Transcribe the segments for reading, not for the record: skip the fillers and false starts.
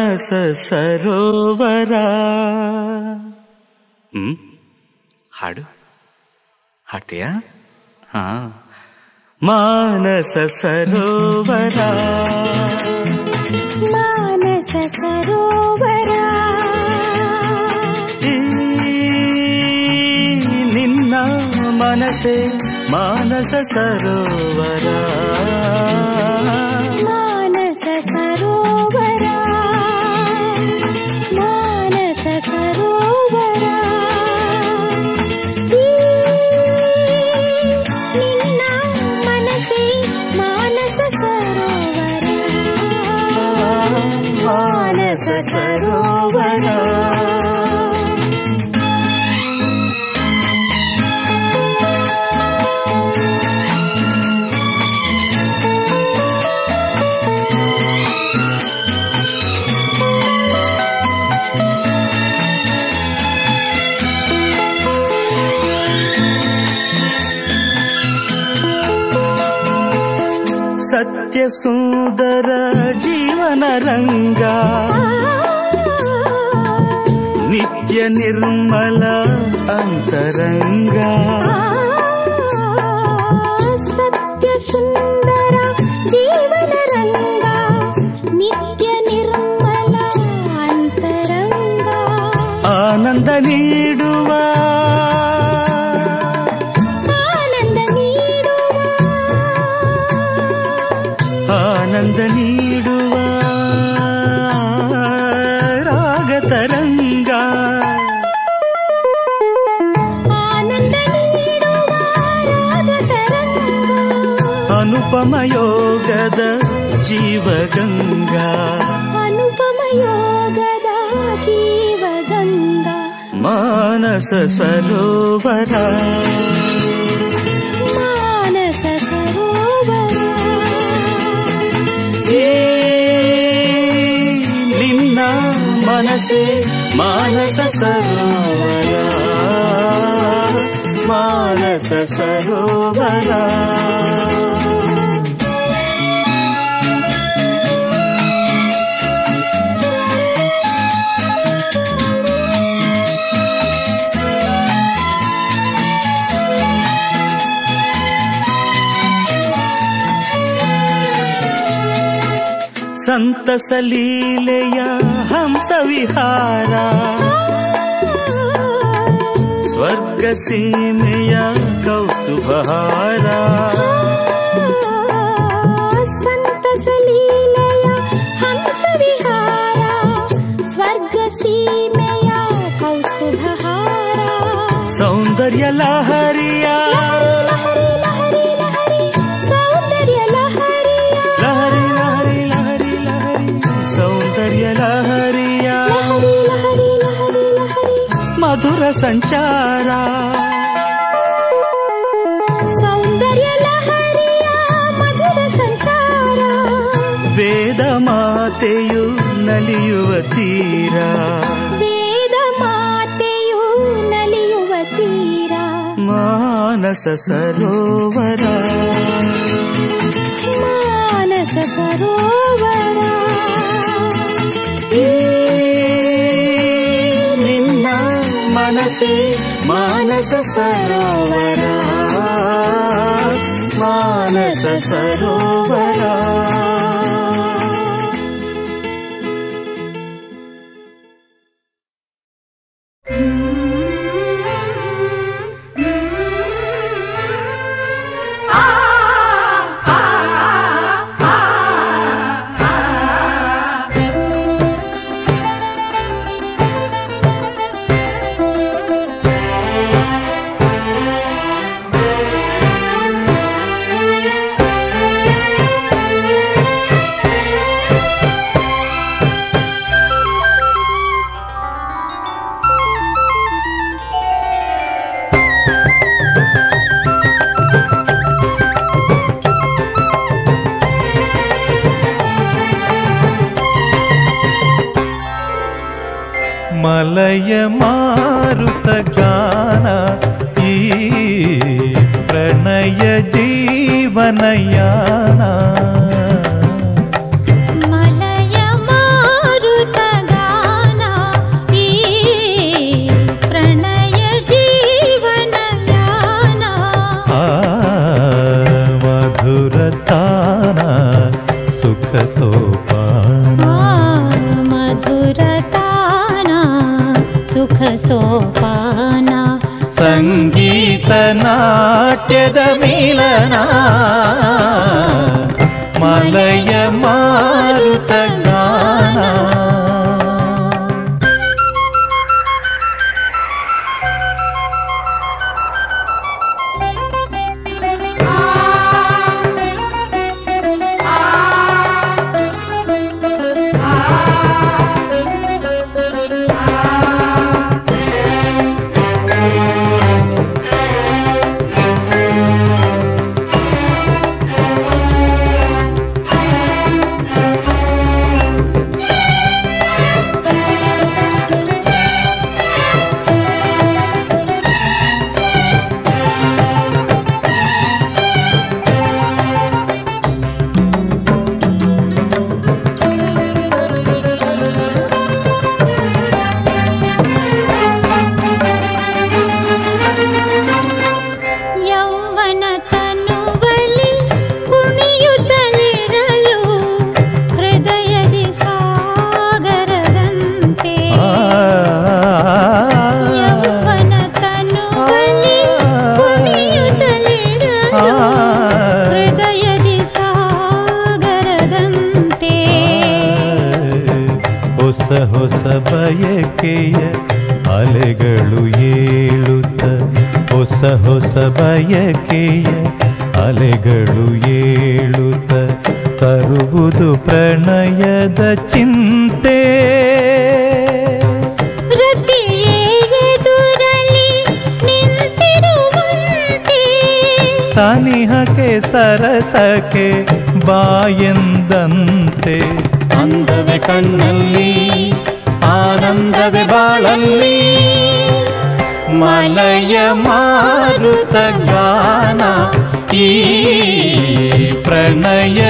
ಮಾನಸ ಸರೋವರ. ಹಾಡು ಹಾಡ್ತೀಯಾ? ಹಾ. ಮಾನಸ ಸರೋವರ, ಮಾನಸ ಸರೋವರ, ನಿನ್ನ ಮನಸೆ ಮಾನಸ ಸರೋವರ. ಮಾನಸ ಸರೋವರ, ಮಾನಸ ಸರೋವರ, ನಿನ್ನ ಮನಸೆ ಮಾನಸ ಸರೋವರ, ಮಾನಸ ಸರೋವರ. ಸತ್ಯ ಸುಂದರ ಜೀವನ ರಂಗ, ನಿತ್ಯ ನಿರ್ಮಲ ಅಂತರಂಗ. ಸತ್ಯ ಸುಂದರ ಜೀವನ ರಂಗ, ನಿತ್ಯ ನಿರ್ಮಲ ಅಂತರಂಗ. ಆನಂದ ನೀಡುವ ಆನಂದ ನೀಡುವ ರಾಗ ತರಂಗ. ಆನಂದ ನೀಡುವ ರಾಗ ತರಂಗ. ಅನುಪಮ ಯೋಗದ ಜೀವಗಂಗಾ, ಅನುಪಮ ಯೋಗದ ಜೀವಗಂಗಾ. ಮಾನಸ ಸರೋವರ, ಮಾನಸ ಸರೋವರ, ನಿನ್ನ ಮನಸೆ ಮಾನಸ ಸರೋವರ, ಮಾನಸ ಸರೋವರ. ಸಂತಸ ಲೀಲೆಯ ಹಂಸ ವಿಹಾರ, ಸ್ವರ್ಗ ಸೀಮೆಯ ಕೌಸ್ತುಭಹಾರ. ಸಂತಸ ಲೀಲೆಯ ಹಂಸ ವಿಹಾರ, ಸ್ವರ್ಗ ಸೀಮೆಯ ಕೌಸ್ತುಭಹಾರ. ಸೌಂದರ್ಯ ಲಹರಿಯ ಸೌಂದರ್ಯ ಲಹರಿಯ ಮಧುರ ಸಂಚಾರ. ಸೌಂದರ್ಯ ಲಹರಿಯ ಮಧುರ ಸಂಚಾರ. ವೇದ ಮಾತೆಯು ನಲಿಯುವ ತೀರ, ವೇದ ಮಾತೆಯು ನಲಿಯುವ ತೀರ. ಮಾನಸ ಸರೋವರ, ಮಾನಸ ಸರೋವರ. ನಿನ್ನ ಮನಸೆ ಮಾನಸ ಸರೋವರ, ಮಾನಸ ಸರೋವರ. ಮಲಯ ಮಾರುತ ಗಾನ ಈ ಪ್ರಣಯ ಜೀವನಯಾನ. ಮಲಯ ಮಾರುತ ಮಿಲನ ಮಲಯ ಮಾರುತ ಗಾನ. ಹೊಸ ಬಯಕೆಯ ಅಲೆಗಳು ಏಳುತ್ತ ಹೊಸ ಹೊಸ ಬಯಕೆಯ ಅಲೆಗಳು ಏಳುತ್ತ ತರುವುದು ಪ್ರಣಯದ ಚಿಂತೆ. ಸನಿಹಕ್ಕೆ ಸರಸಕ್ಕೆ ಬಾಯೆಂದಂತೆ ಅಂದವೆ ಕಣ್ಣಲ್ಲಿ ಆನಂದವೇ ಬಾಳಲ್ಲಿ ಮಲಯ ಮಾರುತ ಗಾನ ಈ ಪ್ರಣಯ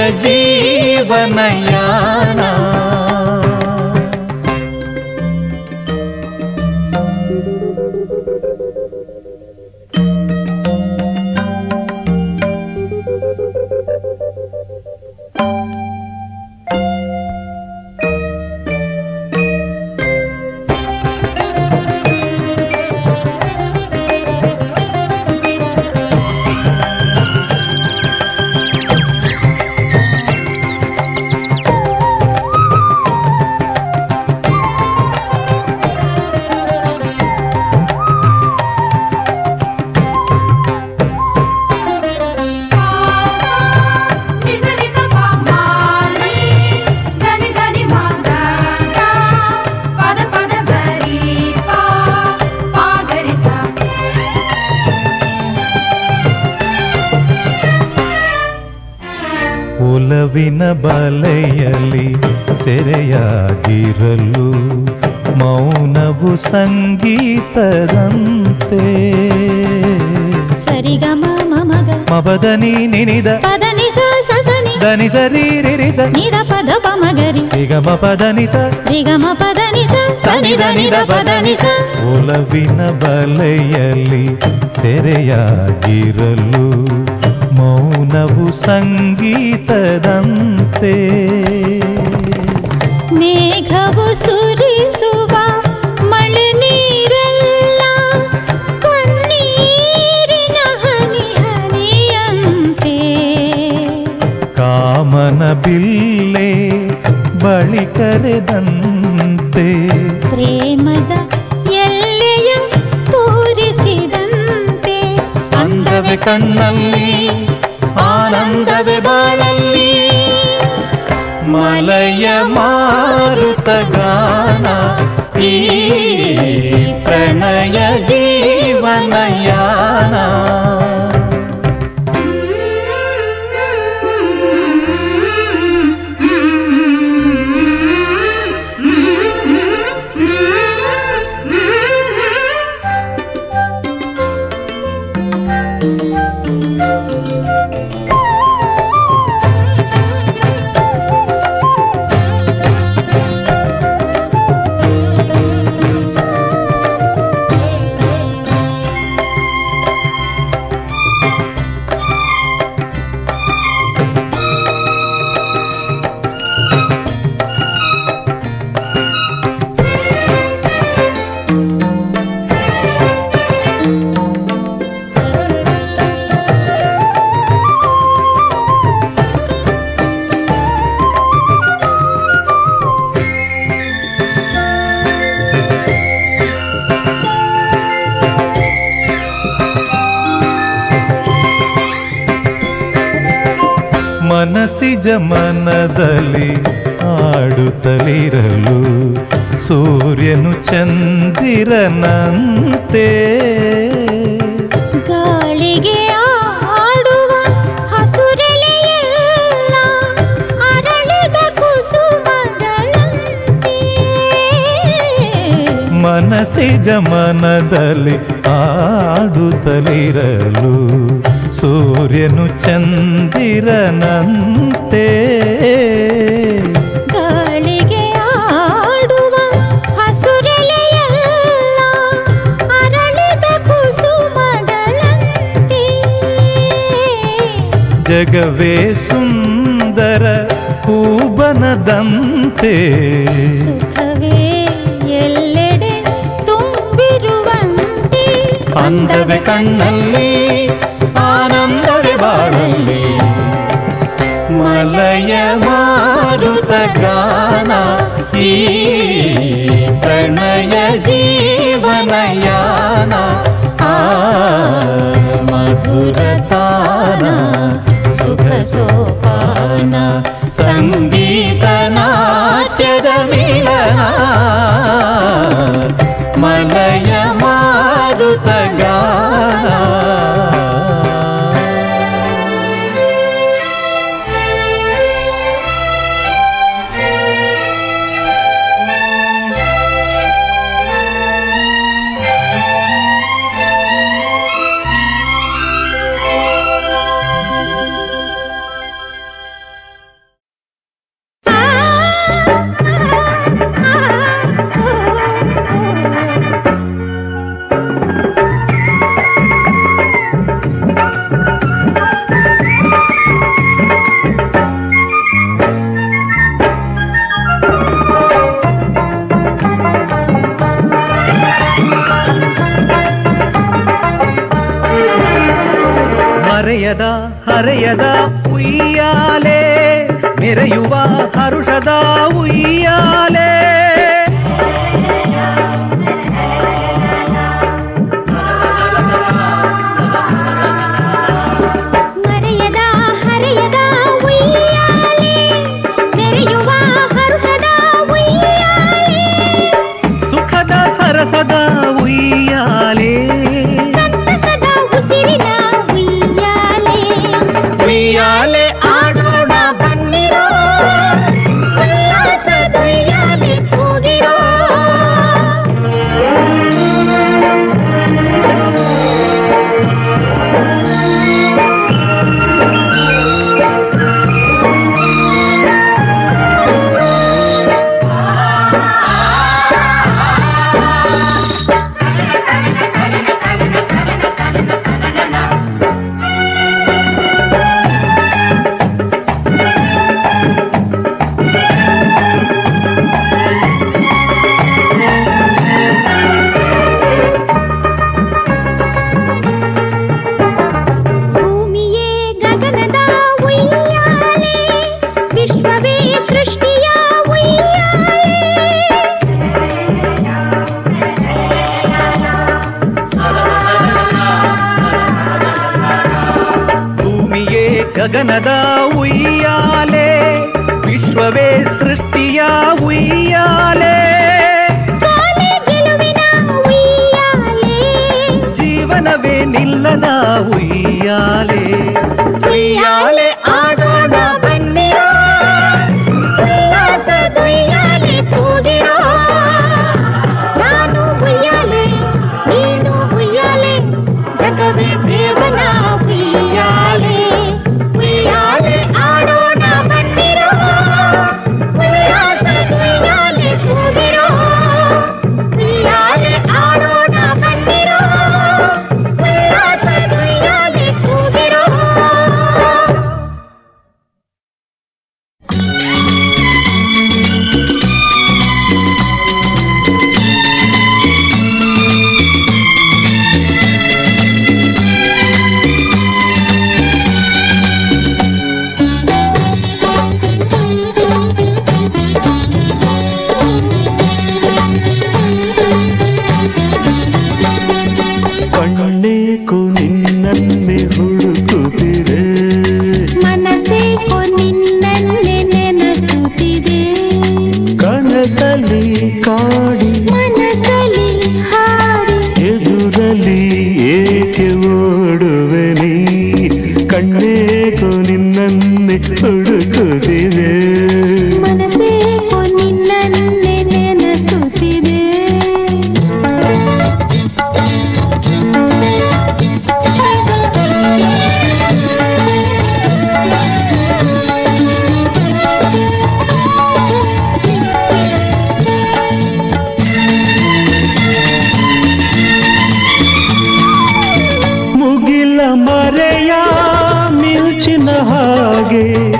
ಜೀವನಯಾನ. ಒಲವಿನ ಬಲೆಯಲ್ಲಿ ಸೆರೆಯಾಗಿರಲು ಮೌನವು ಸಂಗೀತದಂತೆ. ಸರಿಗಮ ಮಮಗ ಮಬದನಿ ನಿನಿದ ಪದನಿ ಸಸನಿ ದನಿ ಸರಿ ರಿರಿದ ನಿದ ಪದ ಪಮಗರಿ ರಿಗಮ ಪದನಿ ಸ ರಿಗಮ ಪದನಿ ಸನಿ ದನಿದ ಪದನಿ ಸ. ಒಲವಿನ ಬಲೆಯಲ್ಲಿ ಸೆರೆಯಾಗಿರಲು ಮೌನವು ಸಂಗೀತದಂತೆ. ಮೇಘವು ಸುರಿಸುವ ಮಳೆ ನೀರೆಲ್ಲ ಕಣ್ಣೀರಿನ ಹನಿ ಹನಿಯಂತೆ. ಕಾಮನ ಬಿಲ್ಲೆ ಬಳಿ ಕರೆದಂತೆ ಪ್ರೇಮದ ಎಲ್ಲೆಯ ತೋರಿಸಿದಂತೆ ಅಂದವೆ ಕಣ್ಣಲ್ಲಿ ಆನಂದವೇ ಬಾಳಲ್ಲಿ ಮಲಯ ಮಾರುತ ಗಾನ ಈ ಪ್ರಣಯ ಜೀವನಯಾನ. ಮನಸ್ಸಿಜ ಮನದಲ್ಲಿ ಆಡುತ್ತಲಿರಲು ಸೂರ್ಯನು ಚಂದಿರನಂತೆ ಗಾಳಿಗೆ ಆಡುವ ಹಸುರೆಲೆಯೆಲ್ಲ ಅರಳಿದ ಕುಸುಮಗಳಂತೆ ಮನಸ್ಸಿಜ ಮನದಲ್ಲಿ ಆಡುತ್ತಲಿರಲು ಸೂರ್ಯನು ಚಂದಿರನಂತೆ ಗಾಳಿಗೆ ಆಡುವ ಹಸುರೆಲೆಯೆಲ್ಲ ಅರಳಿದ ಕುಸುಮಗಳಂತೆ ಜಗವೇ ಸುಂದರ ಹೂಬನದಂತೆ ಸುಖವೇ ಎಲ್ಲೆಡೆ ತುಂಬಿರುವಂತೆ ಅಂದವೇ ಕಣ್ಣಲ್ಲಿ ಆನಂದವೇ ಬಾಳಲ್ಲಿ ಮಲಯ ಮಾರುತ ಗಾನ ಈ ಪ್ರಣಯ ಜೀವನಯಾನ ಆ ಮಧುರತಾನ ಸುಖ ಸೋಪಾನ ಸಂಗೀತ ನಾಟ್ಯದ ಮಿಲನ ಮಲಯ ಮಾರುತ ಗಾನ ಹರೆಯದ ಉಯ್ಯಾಲೆ ಮೆರೆಯುವ ಹರುಷದ ಉಯ್ಯಾಲೆ ಮರೆಯದ ಹರೆಯದ ಉಯ್ಯಾಲೆ ಮೆರೆಯುವ ಹರುಷದ ಉಯ್ಯಾಲೆ ಸುಖದ ಸರಸದ ಉಯ್ಯಾಲೆ ಸಂತಸದ ಉಸಿರಿನ ಉಯ್ಯಾಲೆ ಆಡೋಣ ಬನ್ನಿರೋ ಉಲ್ಲಾಸದ ಉಯ್ಯಾಲೆ ಕೂಗಿರೋ ಗಗನದ ಉಯ್ಯಾಲೆ ವಿಶ್ವವೇ ಸೃಷ್ಟಿಯ ಉಯ್ಯಾಲೆ ಜೀವನವೇ ನಿಲ್ಲದ ಉಯ್ಯಾಲೆ ಉಯ್ಯಾಲೆ ಆಡೋಣ ಬನ್ನಿರೋ ಉಲ್ಲಾಸದ ಉಯ್ಯಾಲೆ ಕೂಗಿರೋ ನಾನು ಉಯ್ಯಾಲೆ ನೀನು ಉಯ್ಯಾಲೆ ಜಗವೇ ದೇವನ ಉಯ್ಯಾಲೆ ಉಯ್ಯಾಲೆ ಆಡೋಣ ಬನ್ನಿರೋ ಉಲ್ಲಾಸದ ಉಯ್ಯಾಲೆ ಕೂಗಿರೋ ಉಯ್ಯಾಲೆ ಆಡೋಣ ಬನ್ನಿರೋ ಉಲ್ಲಾಸದ ಉಯ್ಯಾಲೆ ಕೂಗಿರೋ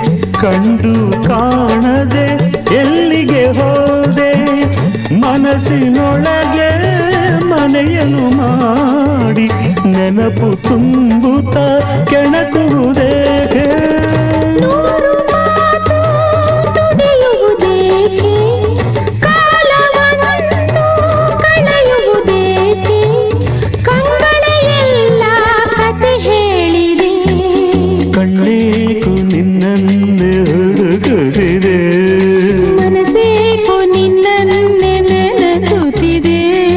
ಕಂಡು ಕಾಣದೆ ಎಲ್ಲಿಗೆ ಹೋದೆ ಮನಸ್ಸಿನೊಳಗೆ ಮನೆಯನ್ನು ಮಾಡಿ ನೆನಪು ತುಂಬುತ್ತ ಕೆಣಕುವುದೇಕೆ ಕಣ್ಣೇಕು ನಿನ್ನನ್ನೇ ಹುಡುಕುತ್ತಿದೆ ಮನಸ್ಸೇಕು ನಿನ್ನನ್ನೇ ನೆನೆಸುತ್ತಿದೆ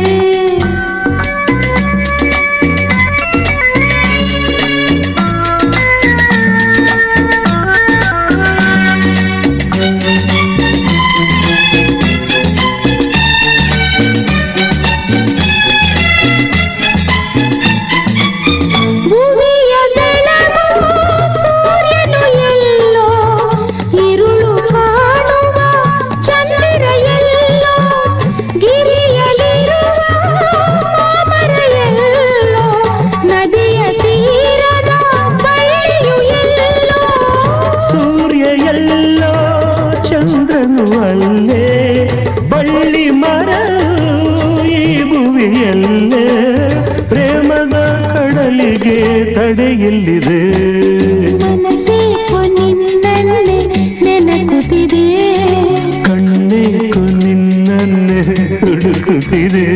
ಅಲ್ಲೇ ಬಳ್ಳಿ ಮರ ಈ ಭುವಿಯಲ್ಲೇ ಪ್ರೇಮದ ಕಡಲಿಗೆ ತಡೆಯಲ್ಲಿದೆ ಮನಸ್ಸೇಕೋ ನಿನ್ನನ್ನೇ ನೆನೆಸುತ್ತಿದೆ ಕಣ್ಣೇಕೋ ನಿನ್ನನ್ನೇ ಹುಡುಕುತ್ತಿದೆ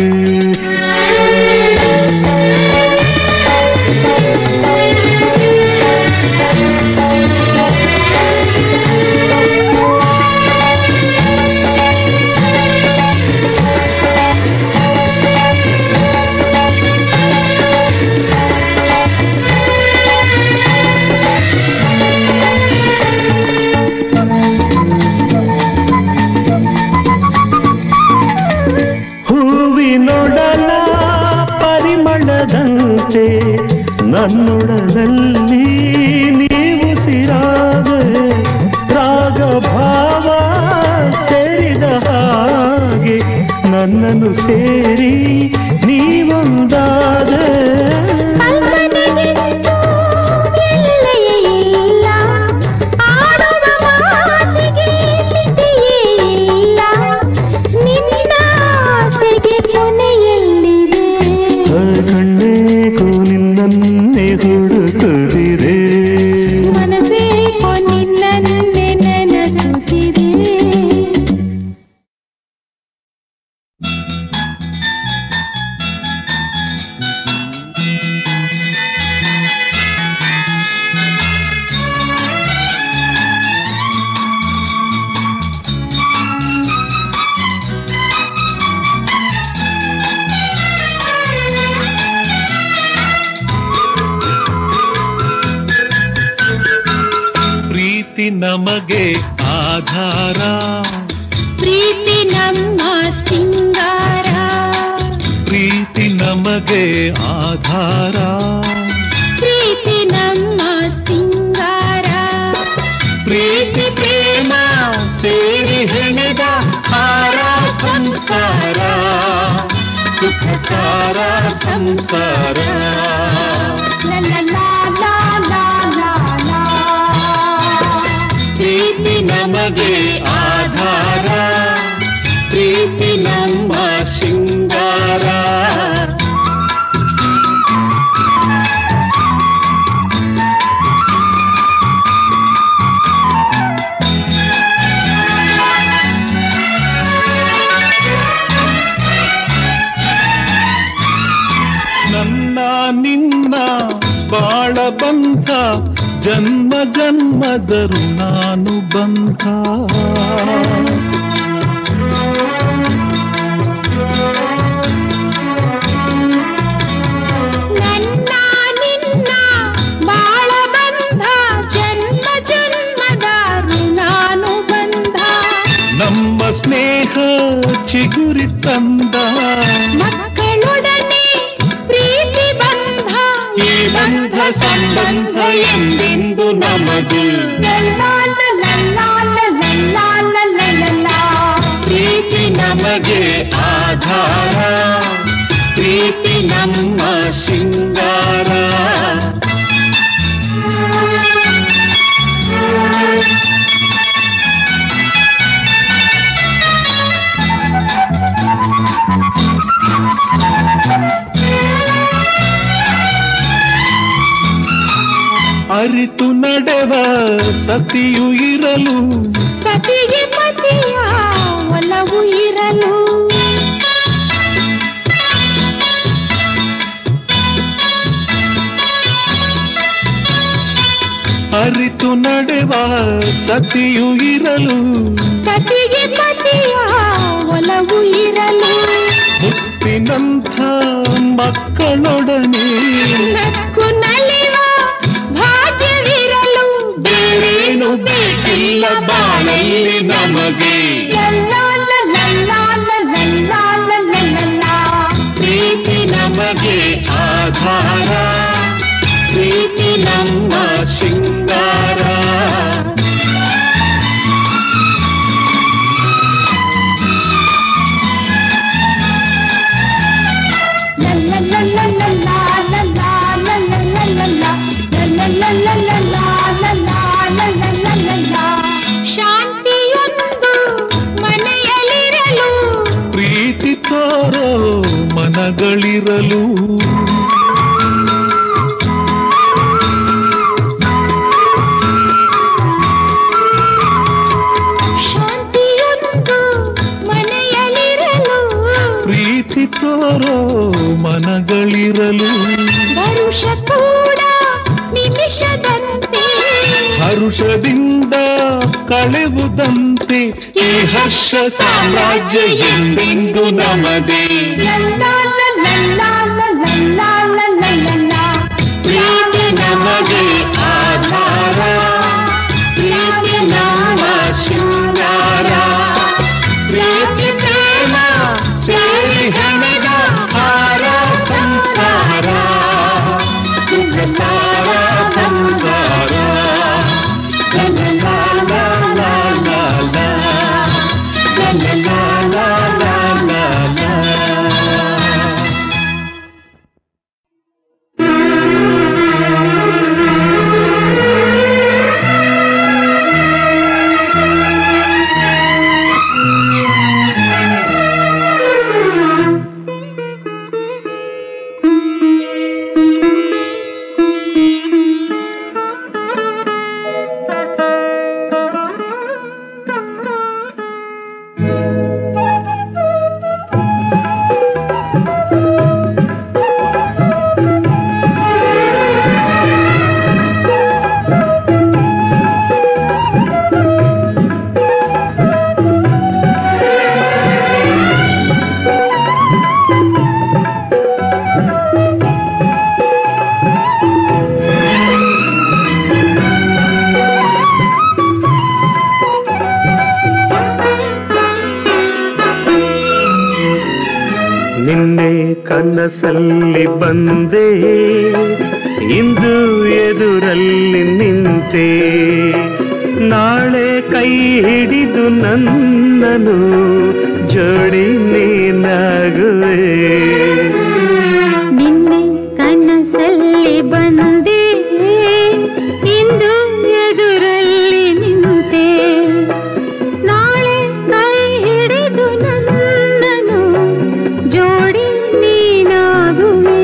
ಹೂವಿನೊಡಲ ಪರಿಮಳದಂತೆ ನನ್ನೊಡಲಲ್ಲಿ ನೀವು ಸಿರಾದೆ ರಾಗ ಭಾವ ಸೇರಿದ ಹಾಗೆ ನನ್ನನ್ನು ಸೇರಿ ನೀವೊಂದಾದೆ ಕಣ್ಣೇಕೋ ನಿನ್ನನ್ನೇ ಹುಡುಕುತ್ತಿದೆ ಮನಸ್ಸೇಕೋ ನಿನ್ನನ್ನೇ ನೆನೆಸುತ್ತಿದೆ ಪ್ರೀತಿ ನಮಗೆ ಆಧಾರ ಪ್ರೀತಿ ನಮ್ಮ ಸಿಂಗಾರ ಪ್ರೀತಿ ನಮಗೆ ಆಧಾರ ಪ್ರೀತಿ ನಮ್ಮ ಸಿಂಗಾರ ಪ್ರೀತಿ ಪ್ರೇಮ ಸೇರಿ ಹೆಣೆದ ಹಾರ ಸಂಸಾರ ಸುಖಸಾರ ಸಂಸಾರ ಪ್ರೀತಿ ನಮಗೆ ಆಧಾರ ಪ್ರೀತಿ ನಮ್ಮ ಸಿಂಗಾರ ನನ್ನ ನಿನ್ನ ಬಾಳ ಬಂಧ ಜನ್ಮ ಜನ್ಮದರು ನಾನು ಬಂಧ ನನ್ನ ನಿನ್ನ ಬಾಳ ಬಂಧ ಜನ್ಮ ಜನ್ಮದ ಋಣಾನು ಬಂಧ ನಮ್ಮ ಸ್ನೇಹ ಚಿಗುರಿ ತಂದ ಮಕ್ಕಳೊಡನೆ ಪ್ರೀತಿ ಬಂಧ ಈ ಬಂಧ ಸಂಬಂಧ ಎಂದೆಂದು ನಮದು ಪ್ರೀತಿ ನಮಗೆ ಆಧಾರ ಪ್ರೀತಿ ನಮ್ಮ ಸಿಂಗಾರ ಅರಿತು ನಡೆವ ಸತಿಯು ಇರಲು ಸತಿಗೆ ಪತಿಯ ಒಲವು ಇರಲು ಅರಿತು ನಡೆವ ಸತಿಯು ಇರಲು ಸತಿಗೆ ಪತಿಯ ಒಲವು ಇರಲು ಮುತ್ತಿನಂಥ ಮಕ್ಕಳೊಡನೆ ನಕ್ಕು ನಲಿವ ಭಾಗ್ಯವಿರಲು ಬೇರೇನು ಬೇಕಿಲ್ಲ ಬಾಳಲ್ಲಿ ನಮಗೆ ಪ್ರೀತಿ ನಮಗೆ ಆಧಾರ ಪ್ರೀತಿ ನಮ್ಮ ಶೃಂಗಾರ ಶಾಂತಿಯೊಂದು ಮನೆಯಲ್ಲಿರಲು ಪ್ರೀತಿ ತೋರೋ ಮನಗಳಿರಲು ಶಾಂತಿಯೊಂದು ಮನೆಯಲ್ಲಿರಲು ಪ್ರೀತಿ ತೋರೋ ಮನಗಳಿರಲು ವರುಷ ಕೂಡ ನಿಮಿಷದಂತೆ ಹರುಷದಿಂದ ಕಳೆವುದಂತೆ ಈ ಹರ್ಷ ಸಾಮ್ರಾಜ್ಯ ಎಂದೆಂದು ನಮದೇ ಪ್ರೀತಿ ನಮಗೆ ಆಧಾರ ಪ್ರೀತಿ ನಮ್ಮ ಶೃಂಗಾರ ಪ್ರೀತಿ ಪ್ರೇಮ ಸೇರಿ ಹೆಣೆದ ಹಾರ ಸಂಸಾರ ಸುಖ ಸಾರ ಸಂಸಾರ ಲಾ ಲಾ ಲಾ ಲಾ ಲಾ ಲಾ ಲಾ ಲಾ ಲಾ ಲಾ. ನಿನ್ನೆ ಕನಸಲ್ಲಿ ಬಂದೆ ಇಂದು ಎದುರಲ್ಲಿ ನಿಂತೆ ನಾಳೆ ಕೈ ಹಿಡಿದು ನನ್ನನು ಜೋಡಿ ನೀನಾಗುವೆ ನಿನ್ನೆ ಕನಸಲ್ಲಿ ಬಂದೆ ಇಂದು ಎದುರಲ್ಲಿ ನಿಂತೆ ನಾಳೆ ಕೈ ಹಿಡಿದು ನನ್ನನು ಜೋಡಿ ನೀನಾಗುವೆ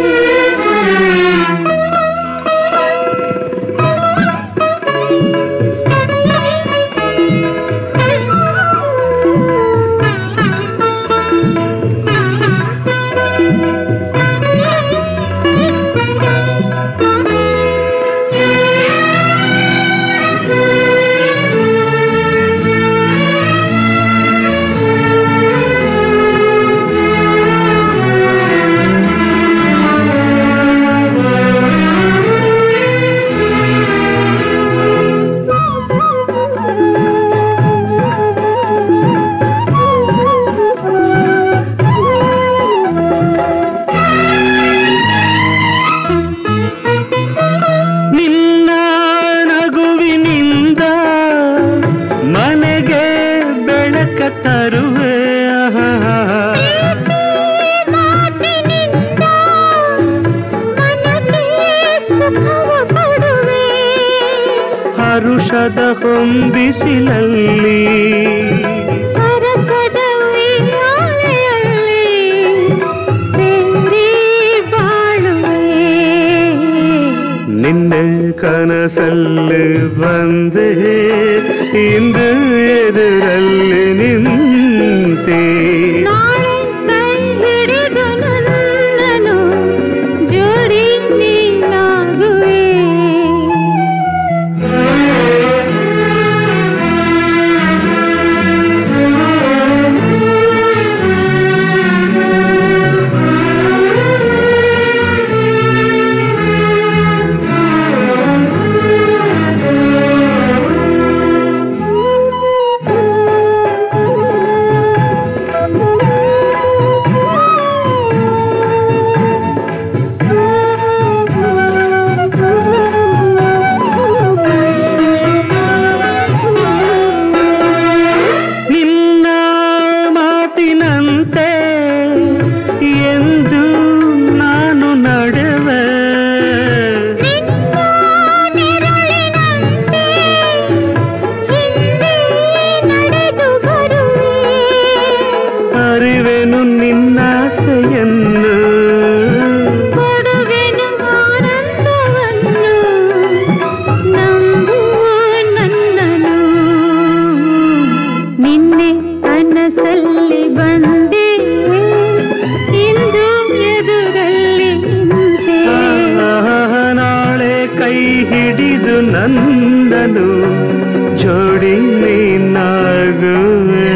ಹರುಷದ ಹೊಂಬಿಸಿಲಲ್ಲಿ ಸರಸದ ಉಯ್ಯಾಲೆಯಲ್ಲಿ ಸೇರಿ ಬಾಳುವೆ ನಿನ್ನೆ ಕನಸಲ್ಲಿ ಬಂದೆ ಇಂದು ಎದುರಲ್ಲಿ ನಿಂತೆ ನಾಳೆ ಕೈ ಹಿಡಿದು ನನ್ನನು ಜೋಡಿ ನೀನಾಗುವೆ ನಂದನು ಜೋಡಿ ನೀನಾಗುವೆ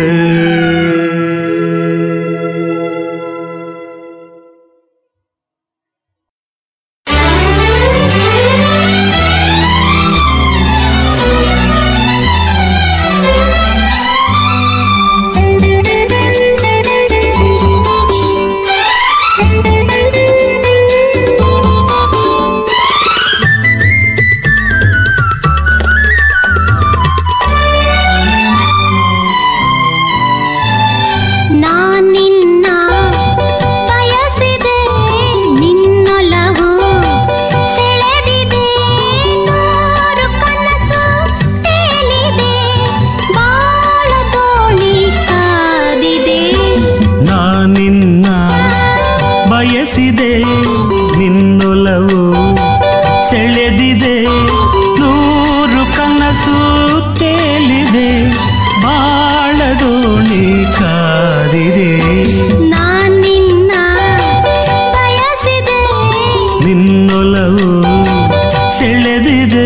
ನಿನ್ನೊಲವು ಸೆಳೆದಿದೆ ನೂರು ಕನಸು ತೇಲಿದೆ ಬಾಳ ದೋಣಿ ಕಾದಿದೆ ನಾನಿನ್ನ ಬಯಸಿದೆ ನಿನ್ನೊಲವು ಸೆಳೆದಿದೆ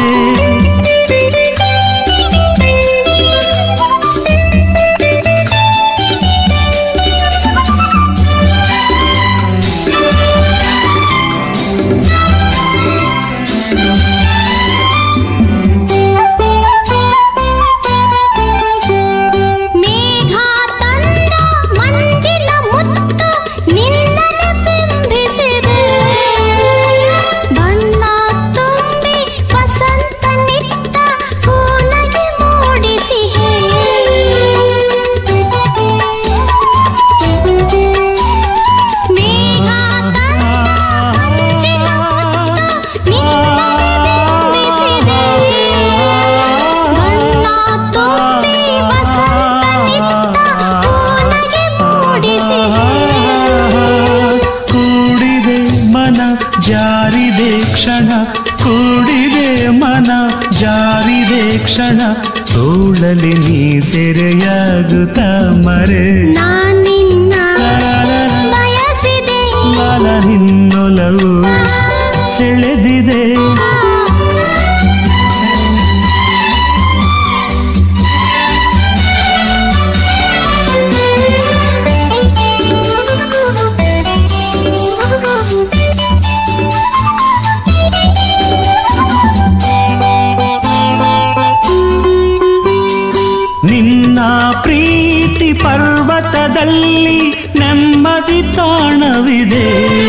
ತೋಳಲಿ ನೀ ಸೆರೆಯಾಗುತ್ತ ಮರೆ ನಾನಿನ್ನ ಬಯಸಿದೆ ನಿನ್ನೊಲವು ಸೆಳೆದಿದೆ ನಿನ್ನ ಪ್ರೀತಿ ಪರ್ವತದಲ್ಲಿ ನೆಮ್ಮದಿ ತಾಣವಿದೆ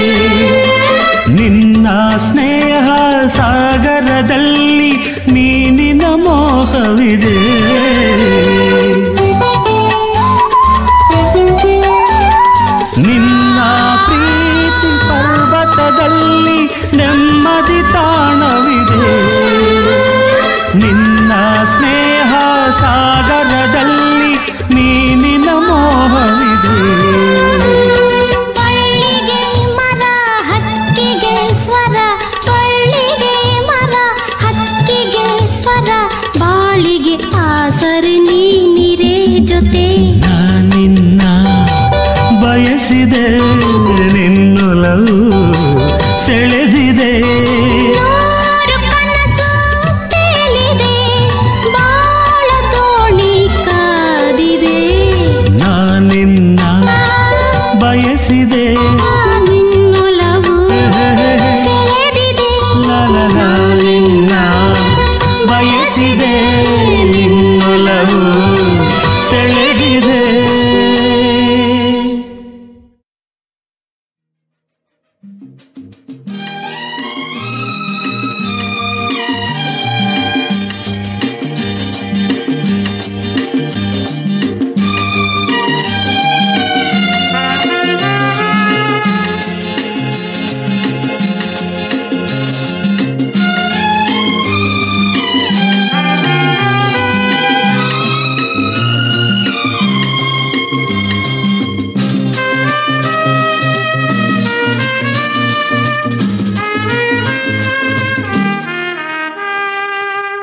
ನಿನ್ನ ಸ್ನೇಹ ಸಾಗರದಲ್ಲಿ ನೀನಿನ ಮೋಹವಿದೆ ನಿನ್ನ ಪ್ರೀತಿ ಪರ್ವತದಲ್ಲಿ ನೆಮ್ಮದಿ ತಾಣವಿದೆ ನಿನ್ನ ಸ್ನೇಹ ಸಾಗರದಲ್ಲಿ ನೀನಿನ ಮೋಹವಿದೆ ಬಳ್ಳಿಗೆ ಮರ ಹಕ್ಕಿಗೆ ಸ್ವರ ಬಳ್ಳಿಗೆ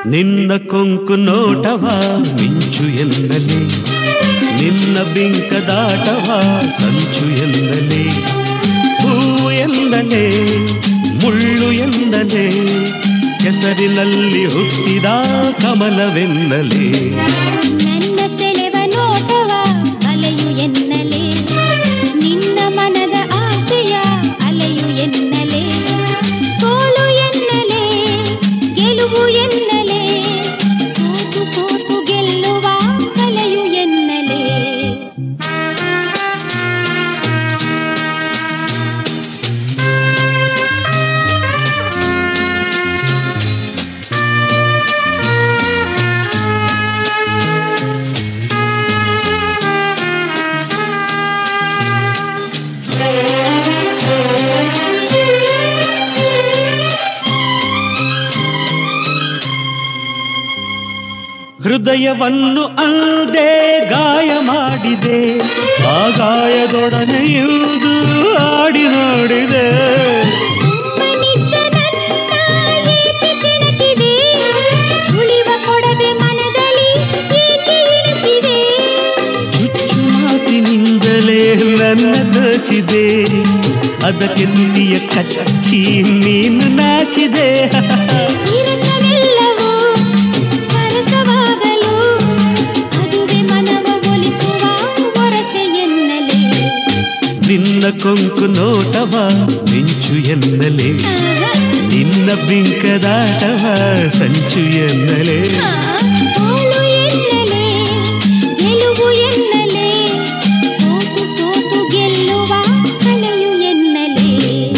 ನಿನ್ನ ಕೊಂಕು ನೋಟವ ಮಿಂಚು ಎನ್ನಲೇ, ನಿನ್ನ ಬಿಂಕದಾಟವ ಸಂಚು ಎನ್ನಲೇ, ಹೂವು ಎಂದಲೇ ಮುಳ್ಳು ಎಂದಲೇ, ಕೆಸರಿನಲ್ಲಿ ಹುಟ್ಟಿದ ಕಮಲವೆನ್ನಲೇ. ನನ್ನ ಸೆಳೆವ ನೋಟವ ಅಲೆಯು ಎನ್ನಲೇ, ನಿನ್ನ ಮನದ ಆಸೆಯ ಅಲೆಯು ಎನ್ನಲೇ, ಸೋಲು ಎನ್ನಲೇ ಗೆಲುವು ಎನ್ನಲೇ, ಸೋತು ಸೋತು ಗೆಲ್ಲುವ ಕಲೆಯು ಎನ್ನಲೇ. ಹೃದಯವನ್ನು ಅಲ್ಲದೆ ಗಾಯ ಮಾಡಿದೆ, ಆ ಗಾಯದೊಡನೆ ಇಳಿದು ಆಡಿ ನೋಡಿದೆ. ಸುಮ್ಮನಿದ್ದ ನನ್ನ ಏಕೆ ಕೆಣಕಿದೆ, ಸುಳಿವ ಕೊಡದೆ ಮನದಲ್ಲಿ ಏಕೆ ಇಳಿಸಿದೆ. ಚುಚ್ಚು ಮಾತಿನಿಂದಲೇ ನನ್ನ ದೋಚಿದೆ, ಅದಕ್ಕೆ ನುಡಿಯ ಕಚ್ಚಿ ನೀನು ನಾಚಿದೆ. ಇರಸವೆಲ್ಲವೂ ಸರಸವಾಗಲು, ಅದುವೆ ಮನವ ಒಲಿಸುವ ಹೊರಸೆ ಎನ್ನಲೇ. ನಿನ್ನ ಕೊಂಕು ನೋಟವ ಮಿಂಚು ಎನ್ನಲೇ, ನಿನ್ನ ಬಿಂಕದಾಟವ ಸಂಚು ಎನ್ನಲೇ. ಸೋಲು ಎನ್ನಲೇ ಗೆಲುವು ಎನ್ನಲೇ, ಸೋತು ಸೋತು ಗೆಲ್ಲುವ ಕಲೆಯು ಎನ್ನಲೇ.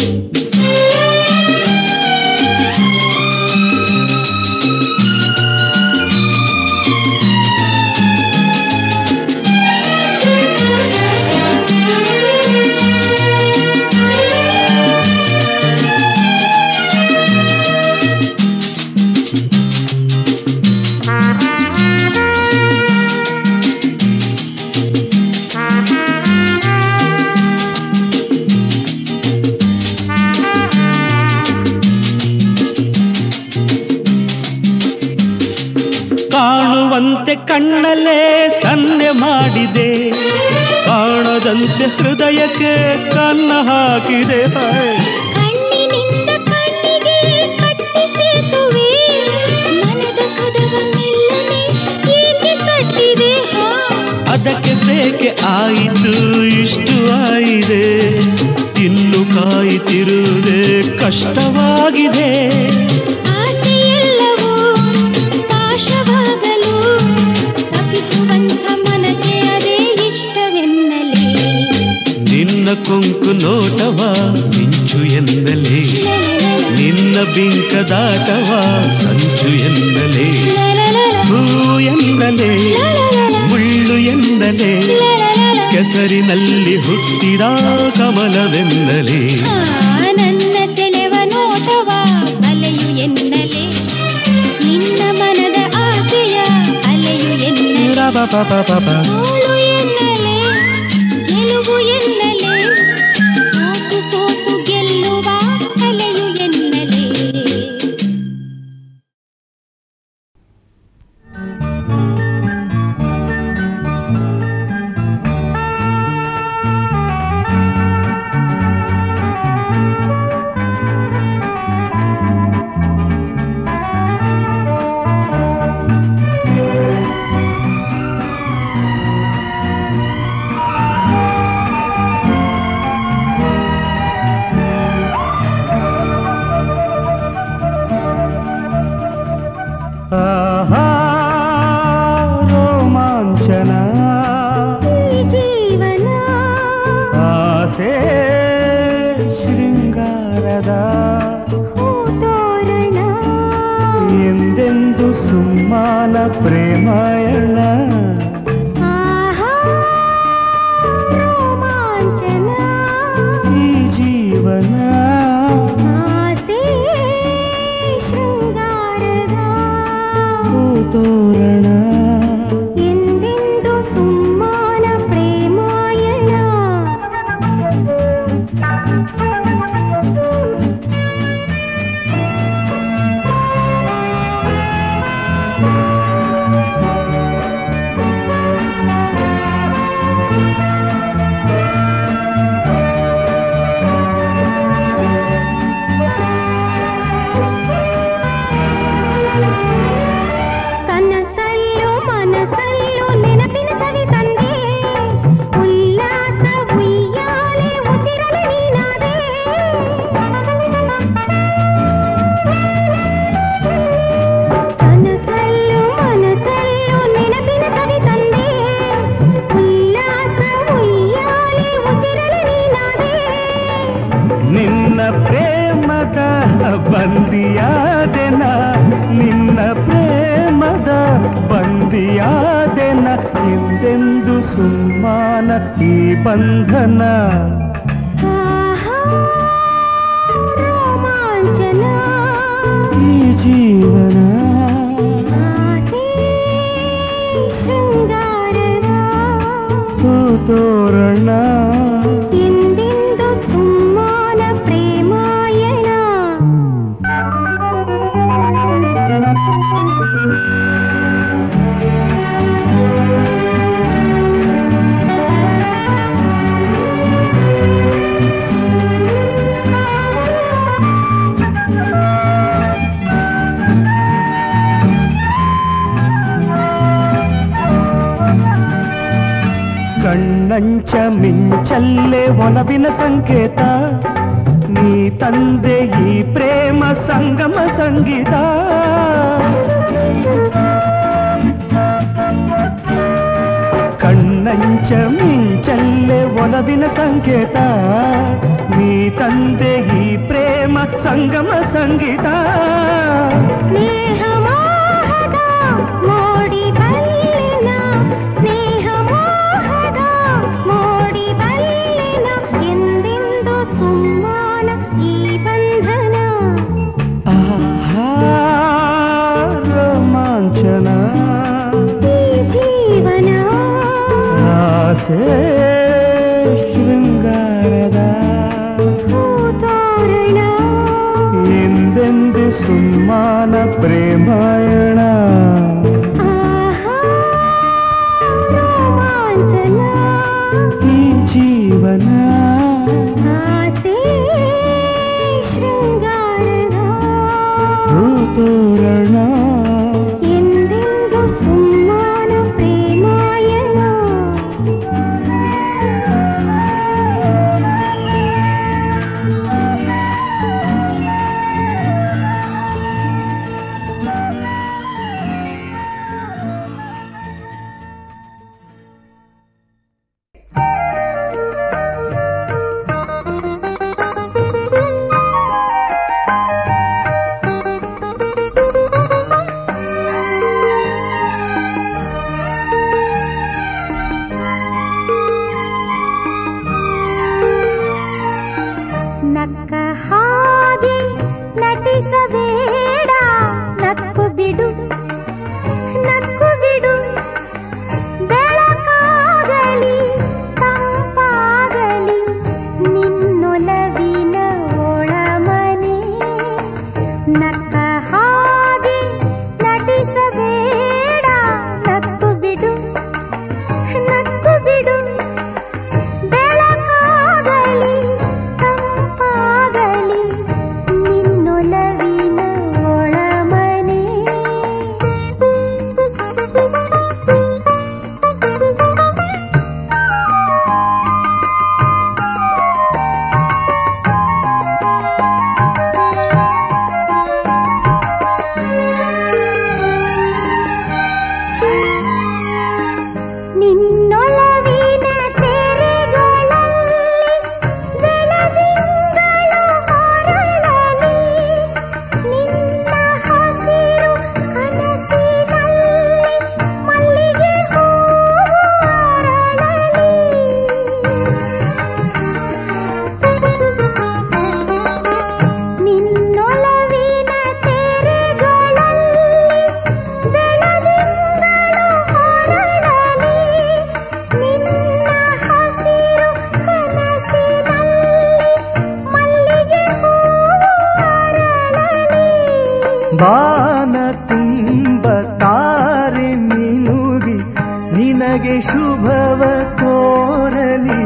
ಕಾಣುವಂತೆ ಕಣ್ಣಲ್ಲೇ ಸನ್ನೆ ಮಾಡಿದೆ, ಕಾಣದಂತೆ ಹೃದಯಕ್ಕೆ ಕನ್ನ ಹಾಕಿದೆ. ಕಣ್ಣಿನಿಂದ ಕಣ್ಣಿಗೆ ಕಟ್ಟಿ ಸೇತುವೆ, ಮನದ ಕದವನ್ನೆಲ್ಲನೆ ಏಕೆ ಕಟ್ಟಿದೆ. ಅದಕ್ಕೆ ಬೇಕೆ ಆಯಿತು ಇಷ್ಟು ಆಯಿದೆ, ಇನ್ನು ಕಾಯುತ್ತಿರುವುದೇ ಕಷ್ಟವಾಗಿದೆ. ಆಸೆಯೆಲ್ಲವೂ ಪಾಶವಾಗಲು, ತಪ್ಪಿಸುವಂಥ ಮನಕ್ಕೆ ಅದೇ ಇಷ್ಟವೆನ್ನಲೇ. ನಿನ್ನ ಕೊಂಕು ನೋಟವ ಮಿಂಚು ಎನ್ನಲೇ, ನಿನ್ನ ಬಿಂಕದಾಟವ ಸಂಚು ಎನ್ನಲೇ, ಹೂ ಎನ್ನಲೇ ಮುಳ್ಳು ಎನ್ನಲೇ, ಕೆಸರಿನಲ್ಲಿ ಹುಟ್ಟಿದ ಕಮಲವೆನ್ನಲೇ. ನನ್ನ ಸೆಳೆವ ನೋಟವ ಅಲೆಯು ಎನ್ನಲೇ, ನಿನ್ನ ಮನದ ಆಸೆಯ ಅಲೆಯು ಎನ್ನಲೇ, ಸೋಲು ಎನ್ನಲೇ ಗೆಲುವು ಎನ್ನಲೇ, ಸೋತು ಸೋತು ಗೆಲ್ಲುವ ಕಲೆಯು ಎನ್ನಲೇ. ರೋಮಾಂಚನ ಜೀವನ ಆಸೆ ಶೃಂಗಾರದ ಹೂತೋರಣ, ಎಂದೆಂದು ಸುಮ್ಮಾನ ಪ್ರೇಮಾಯಣ. ಆಹಾ ರೋಮಾಂಚನ, ಈ ಜೀವನ ಆಸೆ ಶೃಂಗಾರದ ತೋರಣ, ಎಂದೆಂದು ಸುಮ್ಮಾನ ಪ್ರೇಮಾಯಣ. ಮದುವೆಯಾದೆನ ಎಂದೆಂದು ಸುಮ್ಮಾನ ಈ ಬಂಧನ ರೋಮಾಂಚನ ಈ ಜೀವನ ಶೃಂಗಾರದ ತೋರಣ ಎಂದೆಂದು ಸುಮ್ಮಾನ ಪ್ರೇಮಾಯಣ ಕಣ್ಣಂಚ ಮಿಂಚಲ್ಲೇ ಒಲವಿನ ಸಂಕೇತ ನೀ ತಂದೆ ಈ ಪ್ರೇಮ ಸಂಗಮ ಸಂಗೀತ ಕಣ್ಣಂಚ ಮಿಂಚಲ್ಲೇ ಒಲವಿನ ಸಂಕೇತ ನೀ ತಂದೆ ಈ ಪ್ರೇಮ ಸಂಗಮ ಸಂಗೀತ ಸ್ನೇಹಮೋಹದ ಮೋಡಿ ಬಲ್ಲಿನ ಸ್ನೇಹಮೋಹದ ಮೋಡಿ ಬಲ್ಲಿನ ಎಂದೆಂದು ಸುಮ್ಮಾನ ಈ ಬಂಧನ ಆಹಾ ರೋಮಾಂಚನ ಈ ಜೀವನ ಆಸೆ ಶೃಂಗಾರದ ತೋರಣ ಎಂದೆಂದು ಸುಮ್ಮಾನ ಪ್ರೇಮಾಯಣ ಆಹಾ ರೋಮಾಂಚನ ಈ ಜೀವನ ಆಸೆ ಶೃಂಗಾರದ ತೋರಣ ಎಂದೆಂದು ಸುಮ್ಮಾನ ಪ್ರೇಮಾಯಣ ನಕ್ಕ ಹಾಗೆ ನಟಿಸಬೇಡ ನಕ್ಕು ಬಿಡು ನಕ್ಕು ಬಿಡು ಬೆಳಕಾಗಲಿ ತಂಪಾಗಲಿ ನಿನ್ನೊಲವಿನ ಒಳಮನೆ ನಕ್ಕ ಹಾಗೆ ನಟಿಸಬೇಡ ನಕ್ಕು ಬಿಡು ನಕ್ಕು ಬಿಡು ಬೆಳಕಾಗಲಿ ತಂಪಾಗಲಿ ನಿನ್ನೊಲವಿನ ಒಳಮನೆ ನಿನ್ನೊಲವಿನ ತೆರೆಗಳಲ್ಲಿ ಬೆಳದಿಂಗಳು ಹೊರಳಲಿ ನಿನ್ನ ಹಸಿರು ಕನಸಿನಲ್ಲಿ ಮಲ್ಲಿಗೆ ಹೂವು ಅರಳಲಿ ನಿನ್ನೊಲವಿನ ತೆರೆಗಳಲ್ಲಿ ಬೆಳದಿಂಗಳು ಹೊರಳಲಿ ನಿನ್ನ ಹಸಿರು ಕನಸಿನಲ್ಲಿ ಮಲ್ಲಿಗೆ ಹೂವು ಅರಳಲಿ ಬಾನ ತುಂಬ ತಾರೆ ಮಿನುಗಿ ನಿನಗೆ ಶುಭವ ಕೋರಲಿ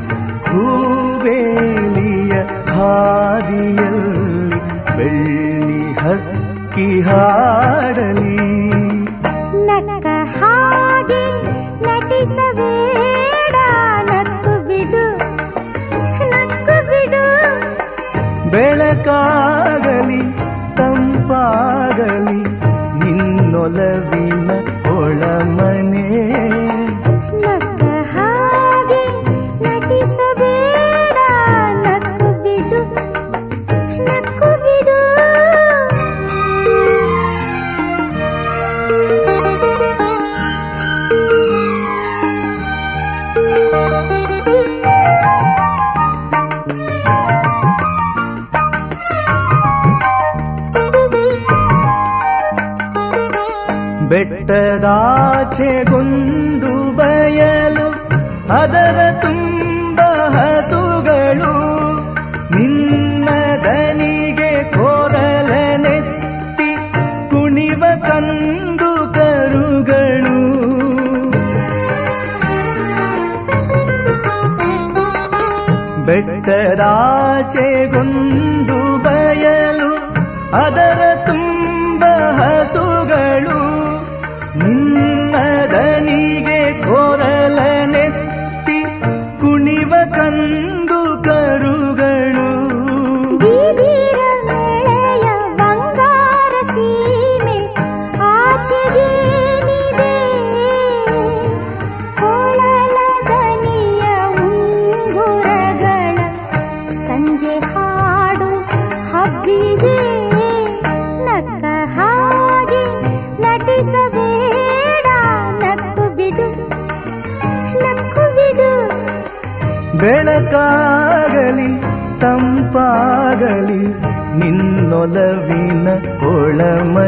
ಹೂಬೇಲಿಯ ಹಾದಿಯಲ್ಲಿ ಬೆಳ್ಳಿ ಹಕ್ಕಿ ಹಾಡಲಿ ನಕ್ಕ ಹಾಗೆ ನಟಿಸಬೇಡ ನಕ್ಕು ಬಿಡು ನಕ್ಕು ಬಿಡು ಬೆಳಕಾಗಲಿ ತಂಪಾಗಲಿ ನಿನ್ನೊಲವಿನ ಒಳಮನೆ ನಕ್ಕ ಹಾಗೆ ನಟಿಸಬೇಡ ನಕ್ಕು ಬಿಡು ನಕ್ಕು ಬಿಡು ಬೆಟ್ಟದಾಚೆಗೊಂದು ಬಯಲು ಅದರ ತುಂಬ ಹಸುಗಳು ನಿನ್ನ ದನಿಗೆ ಕೋರಲನೆತ್ತಿ ಕುಣಿವ ಕಂದು ಕರುಗಳು ಬೆಟ್ಟದಾಚೆಗೊಂದು ಬಯಲು ಅದರ ತುಂಬ ಹಸುಗಳು ನಿನ್ನ ದನಿಗೆ ಕೋರಲನೆತ್ತಿ ಕುಣಿವ ಕಂದು ಕರುಗಳು ಬೀದಿರ ಮೇಳೆಯ ಬಂಗಾರ ಸೀಮೆ ಆಚೆಗೇನಿದೆ ಕೊಳಲ ದನಿಯ ಉಂಗುರಗಳ ಸಂಜೆ ಹಾಡು ಹಬ್ಬಿಗೆ ನಕ್ಕ ಹಾಗೆ ನಟಿಸಬೇಡ ನಕ್ಕು ಬಿಡು ನಕ್ಕು ಬಿಡು ಬೆಳಕಾಗಲಿ ತಂಪಾಗಲಿ ನಿನ್ನೊಲವಿನ ಒಳಮೈ